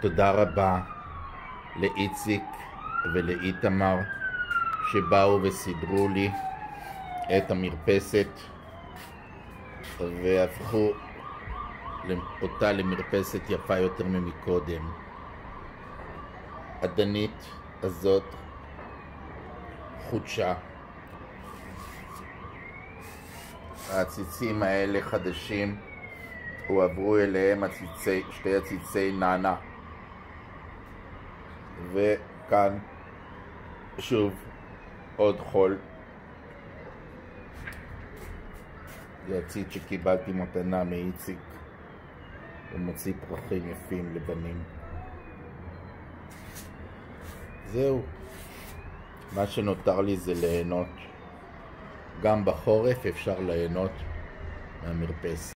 תודה רבה לאיציק ולאיתמר שבאו וסידרו לי את המרפסת והפכו אותה למרפסת יפה יותר ממקודם. הדנית הזאת חודשה. הציצים האלה חדשים, הועברו אליהם שתי הציצי נענה, וכאן שוב עוד חול. זה הציץ שקיבלתי מתנה מאיציק, הוא מוציא פרחים יפים לבנים. זהו, מה שנותר לי זה ליהנות. גם בחורף אפשר ליהנות מהמרפסת.